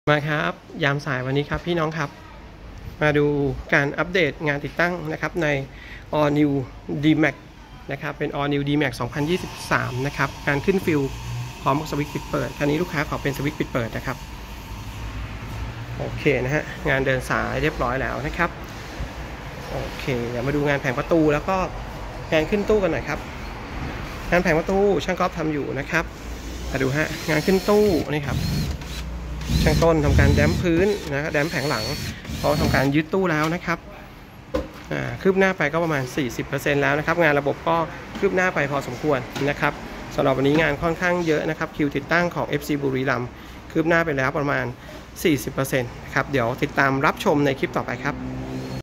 มาครับยามสายวันนี้ครับพี่น้องครับมาดูการอัปเดตงานติดตั้งนะครับใน All New D-Max นะครับเป็น All New D-Max 2023นะครับการขึ้นฟิลพร้อมกับสวิตช์ปิดเปิดคราวนี้ลูกค้าขอเป็นสวิตช์ปิดเปิดนะครับโอเคนะฮะงานเดินสายเรียบร้อยแล้วนะครับโอเคเดี๋ยวมาดูงานแผงประตูแล้วก็งานขึ้นตู้กันหน่อยครับงานแผงประตูช่างก๊อฟทำอยู่นะครับมาดูฮะงานขึ้นตู้นี่ครับช่างต้นทำการแดมพื้นนะครับแดมแผงหลังเขาทำการยึดตู้แล้วนะครับคืบหน้าไปก็ประมาณ 40% แล้วนะครับงานระบบก็คืบหน้าไปพอสมควรนะครับสำหรับวันนี้งานค่อนข้างเยอะนะครับคิวติดตั้งของ FC บุรีรัมย์คืบหน้าไปแล้วประมาณ 40% ครับเดี๋ยวติดตามรับชมในคลิปต่อไปครับ